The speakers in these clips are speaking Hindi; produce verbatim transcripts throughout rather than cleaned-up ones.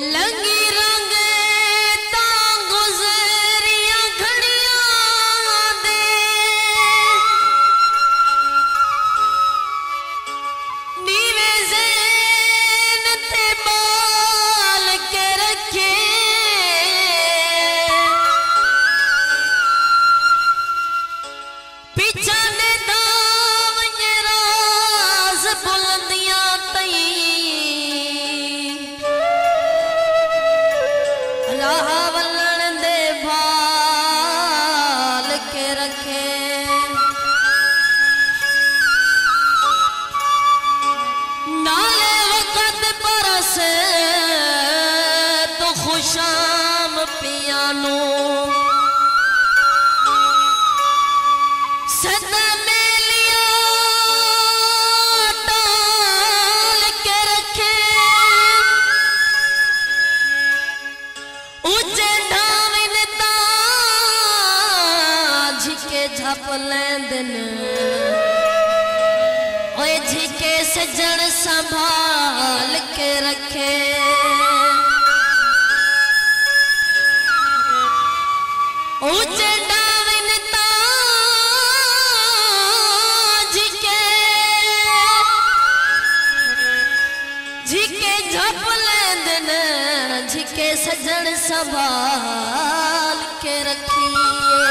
लंगी रंग ता गुजरिया घड़ियां दे नीवे ज़ैन ते बाल के रखे पीछा ने दावं राज बुलंदियां तई राह वलन दे भाल के रखे नाले वक़्त बरस तो खुशाम पियानो सदा मेलिया टाल के रखे ऊंचे ढाविन ताज के झप लेंदन ओए झिके सजन संभाल के रखे ऊंचे ढाविन ताज के झिके झप लेंदन झिके सजन संभाल के रखिए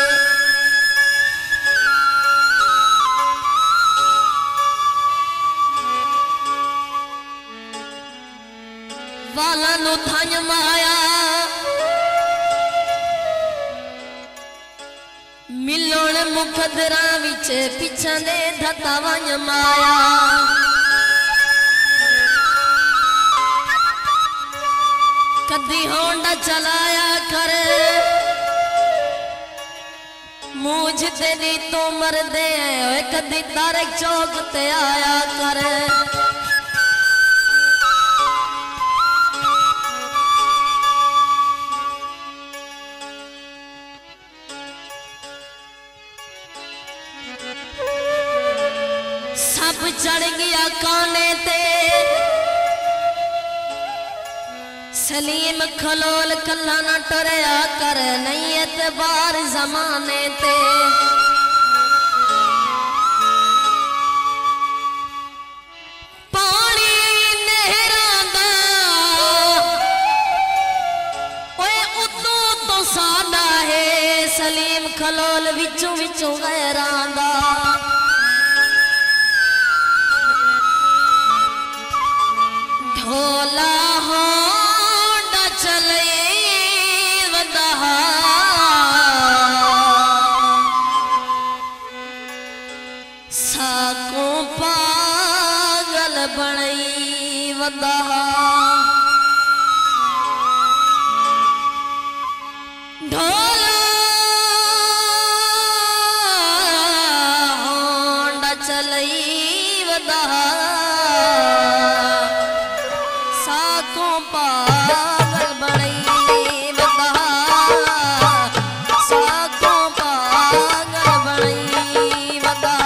वाला नु थान माया मिलोण मुखदरा विच पिछा दे धतावां माया कदी होंडा चलाया कर मूझ तेरी तो मर दे ओए कदी तारक चौक ते आया कर सब चढ़ गया काने ते सलीम खलोल कला न टरया कर नहीं एतबार जमाने ते पानी नहरां दा ओए उतो तो सादा है सलीम खलोल विचों विचों गैरां दा ढोला होंडा चले वदहा साको पागल बणई वदहा ढोला होंडा चलई वदहा साको पागल बणई वदहा साको पागल बणई वदहा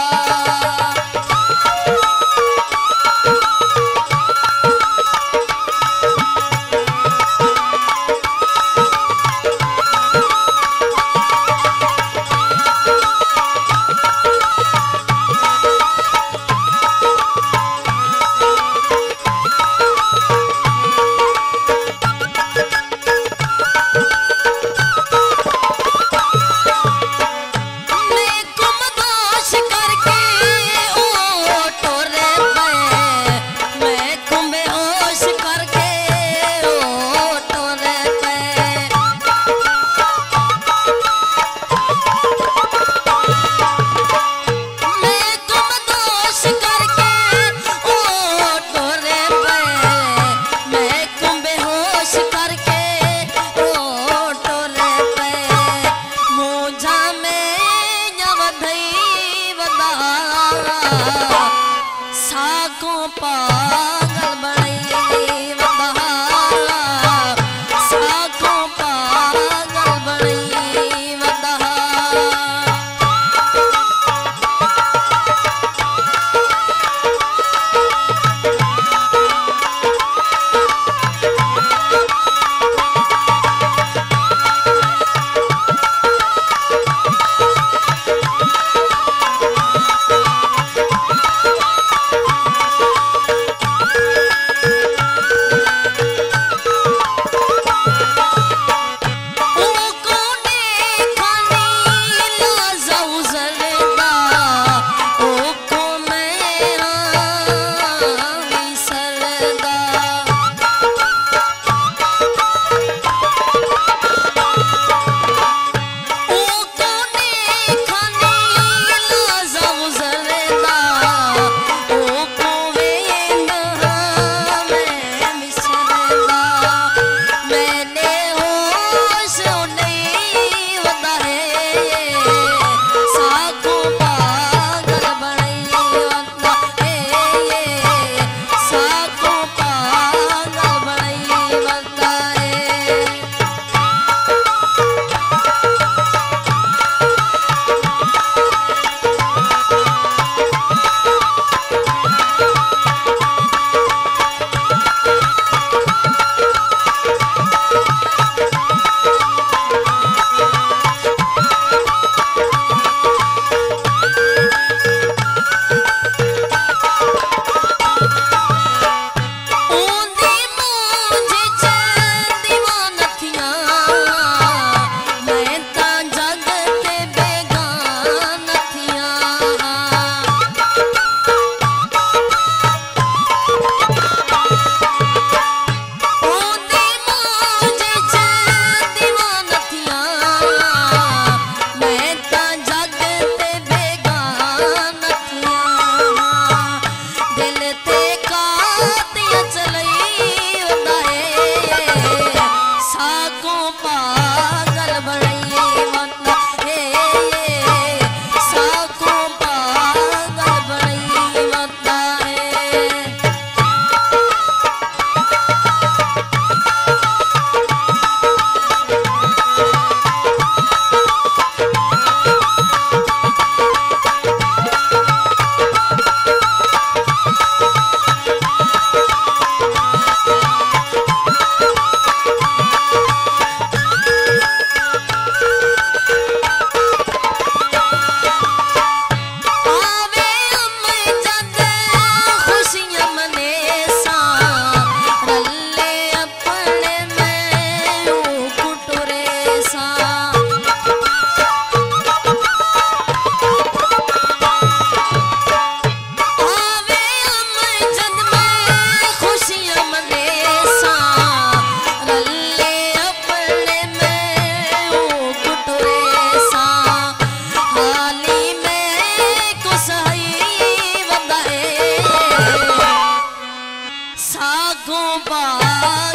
भाग